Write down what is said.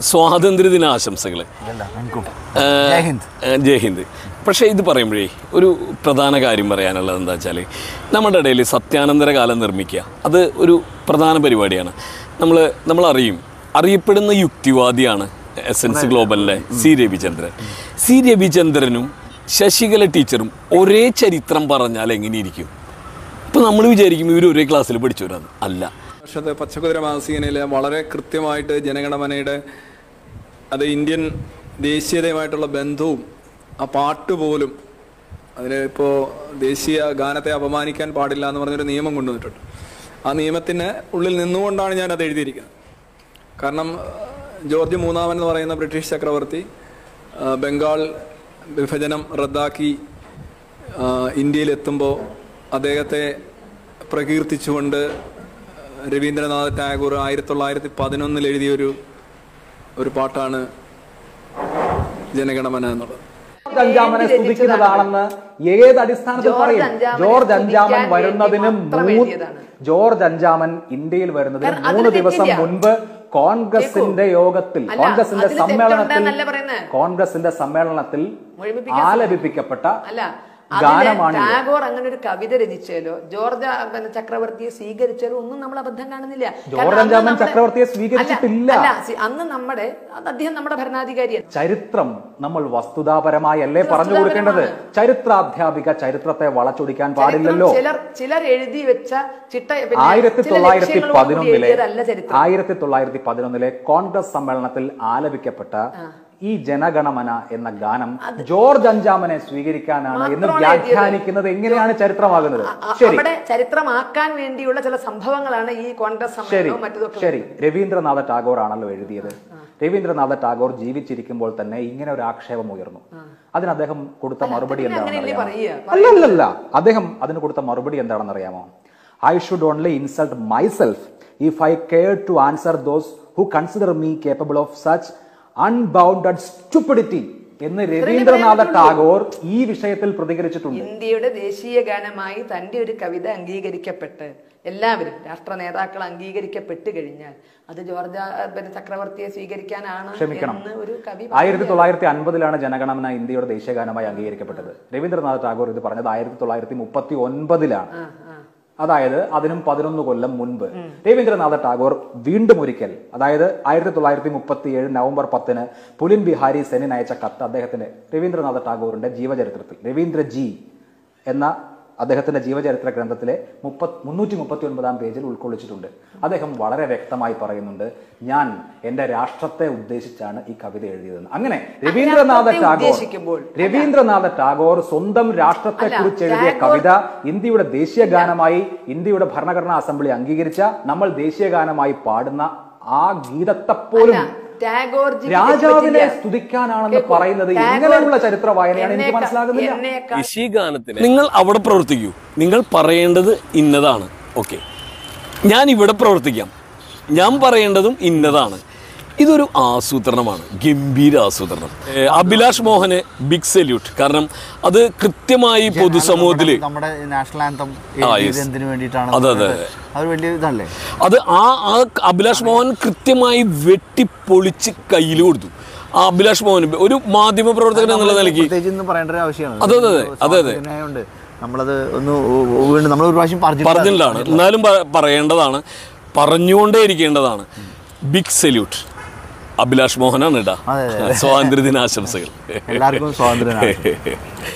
സ്വാതന്ത്ര്യദിന ആശംസകൾ. ജയ് ഹിന്ദ്. പക്ഷേ ഇത് പറയുമ്പോഴേ ഒരു പ്രധാന കാര്യം പറയാനുള്ളത് എന്താ വെച്ചാൽ, നമ്മുടെ ഇടയിൽ സത്യാനന്തര കാലം നിർമ്മിക്കുക അത് ഒരു പ്രധാന പരിപാടിയാണ്. അറിയപ്പെടുന്ന യുക്തിവാദിയാണ് എസൻസ് ഗ്ലോബലിലെ സി രവിചന്ദ്രനും ശശികല ടീച്ചറും ഒരേ ചരിത്രം പറഞ്ഞാൽ എങ്ങനെയിരിക്കും? ഇപ്പോൾ നമ്മൾ വിചാരിക്കും ഇവർ ഒരേ ക്ലാസ്സിൽ പഠിച്ചവരാണ്. അല്ല. വർഷത്തെ പച്ചക്കുതിര മാസികയിൽ വളരെ കൃത്യമായിട്ട് ജനഗണമനയുടെ അത് ഇന്ത്യൻ ദേശീയതയുമായിട്ടുള്ള ബന്ധവും ആ പാട്ട് പോലും അതിന് ഇപ്പോൾ ദേശീയ ഗാനത്തെ അപമാനിക്കാൻ പാടില്ല എന്ന് പറഞ്ഞൊരു നിയമം കൊണ്ടുവന്നിട്ടുണ്ട്. ആ നിയമത്തിന് ഉള്ളിൽ നിന്നുകൊണ്ടാണ് ഞാൻ അത് എഴുതിയിരിക്കുന്നത്. കാരണം ജോർജ് മൂന്നാമൻ എന്ന് പറയുന്ന ബ്രിട്ടീഷ് ചക്രവർത്തി ബംഗാൾ വിഭജനം റദ്ദാക്കി ഇന്ത്യയിലെത്തുമ്പോൾ അദ്ദേഹത്തെ പ്രകീർത്തിച്ചുകൊണ്ട് രവീന്ദ്രനാഥ് ടാഗോർ 1911 എഴുതിയൊരു പാട്ടാണ് ജനഗണമന എന്നുള്ളത്. അഞ്ചാമനെ സ്തുതിക്കുന്നതാണെന്ന് ഏത് അടിസ്ഥാനത്തിൽ പറയും? ജോർജ് അഞ്ചാമൻ ഇന്ത്യയിൽ വരുന്നതിന് 3 ദിവസം മുൻപ് കോൺഗ്രസിന്റെ യോഗത്തിൽ, കോൺഗ്രസിന്റെ സമ്മേളനത്തിൽ ആലപിക്കപ്പെട്ട ടാഗോർ അങ്ങനെ ഒരു കവിത രചിച്ചാലോ ജോർജ് ചക്രവർത്തിയെ സ്വീകരിച്ചാലോ ഒന്നും നമ്മൾ അബദ്ധം കാണുന്നില്ല. ചക്രവർത്തിയെ സ്വീകരിച്ചിട്ടില്ല. അന്ന് അദ്ദേഹം നമ്മുടെ ഭരണാധികാരിയാണ്. ചരിത്രം നമ്മൾ വസ്തുതാപരമായല്ലേ പറഞ്ഞു കൊടുക്കേണ്ടത്? ചരിത്രാധ്യാപിക ചരിത്രത്തെ വളച്ചൊടിക്കാൻ പാടില്ലല്ലോ. ചിലർ എഴുതി വെച്ച 1911 കോൺഗ്രസ് സമ്മേളനത്തിൽ ആലപിക്കപ്പെട്ട ഈ ജനഗണമന എന്ന ഗാനം ജോർജ് അഞ്ചാമനെ സ്വീകരിക്കാനാണ് എന്ന് വ്യാഖ്യാനിക്കുന്നത് എങ്ങനെയാണ് ചരിത്രമാകുന്നത്? ചരിത്രമാക്കാൻ വേണ്ടിയുള്ള ചില സംഭവങ്ങളാണ് ഈ കോൺഗ്രസ്. ശരി, രവീന്ദ്രനാഥ ടാഗോർ ആണല്ലോ എഴുതിയത്. രവീന്ദ്രനാഥ ടാഗോർ ജീവിച്ചിരിക്കുമ്പോൾ തന്നെ ഇങ്ങനെ ഒരു ആക്ഷേപം ഉയർന്നു. അതിന് അദ്ദേഹം കൊടുത്ത മറുപടി എന്താണെന്നറിയാമോ? അദ്ദേഹം അതിന് കൊടുത്ത മറുപടി എന്താണെന്ന് അറിയാമോ? I should only insult myself if I care to answer those who consider me capable of such unbounded stupidity എന്ന് രവീന്ദ്രനാഥ ടാഗോർ ഈ വിഷയത്തിൽ പ്രതികരിച്ചിട്ടുണ്ട്. ഇന്ത്യയുടെ ദേശീയ ഗാനമായി തന്റെ ഒരു കവിത അംഗീകരിക്കപ്പെട്ട് എല്ലാവരും രാഷ്ട്ര നേതാക്കൾ അംഗീകരിക്കപ്പെട്ട് കഴിഞ്ഞാൽ അത് ജോർജ് ചക്രവർത്തിയെ സ്വീകരിക്കാനാണ് എന്ന് ഒരു കവി. 1950 ജനഗണമന ഇന്ത്യയുടെ ദേശീയ ഗാനമായി അംഗീകരിക്കപ്പെട്ടത്. രവീന്ദ്രനാഥ ടാഗോർ ഇത് പറഞ്ഞത് 1939 അതായത് അതിനും 11 കൊല്ലം മുൻപ്. രവീന്ദ്രനാഥ ടാഗോർ വീണ്ടും ഒരിക്കൽ, അതായത് 1937 നവംബർ 10 പുലിൻ ബിഹാരി സെന്നിന് അയച്ച കത്ത് അദ്ദേഹത്തിന്റെ രവീന്ദ്രനാഥ ടാഗോറിന്റെ ജീവചരിത്രത്തിൽ, രവീന്ദ്രജി എന്ന അദ്ദേഹത്തിന്റെ ജീവചരിത്ര ഗ്രന്ഥത്തിലെ 339 പേജിൽ ഉൾക്കൊള്ളിച്ചിട്ടുണ്ട്. അദ്ദേഹം വളരെ വ്യക്തമായി പറയുന്നുണ്ട്, ഞാൻ എന്റെ രാഷ്ട്രത്തെ ഉദ്ദേശിച്ചാണ് ഈ കവിത എഴുതിയതെന്ന്. അങ്ങനെ രവീന്ദ്രനാഥ ടാഗോർ സ്വന്തം രാഷ്ട്രത്തെ കുറിച്ച് എഴുതിയ കവിത ഇന്ത്യയുടെ ദേശീയ ഗാനമായി ഇന്ത്യയുടെ ഭരണഘടനാ അസംബ്ലി അംഗീകരിച്ച, നമ്മൾ ദേശീയ ഗാനമായി പാടുന്ന ആ ഗീതത്തെപ്പോലും രാജാവിനെ സ്തുതിക്കാനാണെന്ന് പറയുന്നത് ഇങ്ങനെയുള്ള ചരിത്ര വായനയാണ് എനിക്ക് മനസ്സിലാകുന്നില്ല. ദേശീയ ഗാനത്തിന് നിങ്ങൾ അവിടെ പ്രവർത്തിക്കൂ, നിങ്ങൾ പറയേണ്ടത് ഇന്നതാണ്. ഓക്കെ, ഞാൻ ഇവിടെ പ്രവർത്തിക്കാം, ഞാൻ പറയേണ്ടതും ഇന്നതാണ്. ഇതൊരു ആസൂത്രണമാണ്, ഗംഭീര ആസൂത്രണം. അഭിലാഷ് മോഹന് ബിഗ് സല്യൂട്ട്. കാരണം അത് കൃത്യമായി പൊതുസമൂഹത്തില് അത് ആ അഭിലാഷ് മോഹൻ കൃത്യമായി വെട്ടിപ്പൊളിച്ച് കയ്യിൽ കൊടുത്തു. ആ അഭിലാഷ് മോഹൻ ഒരു മാധ്യമ പ്രവർത്തകൻ എന്നുള്ള നിലയ്ക്ക് പറഞ്ഞിട്ടാണ്, എന്നാലും പറയേണ്ടതാണ്, പറഞ്ഞുകൊണ്ടേ ഇരിക്കേണ്ടതാണ്. ബിഗ് സല്യൂട്ട് അഭിലാഷ് മോഹനാണ്. സ്വാതന്ത്ര്യദിനാശംസകൾ. എല്ലാവർക്കും സ്വാതന്ത്ര്യം.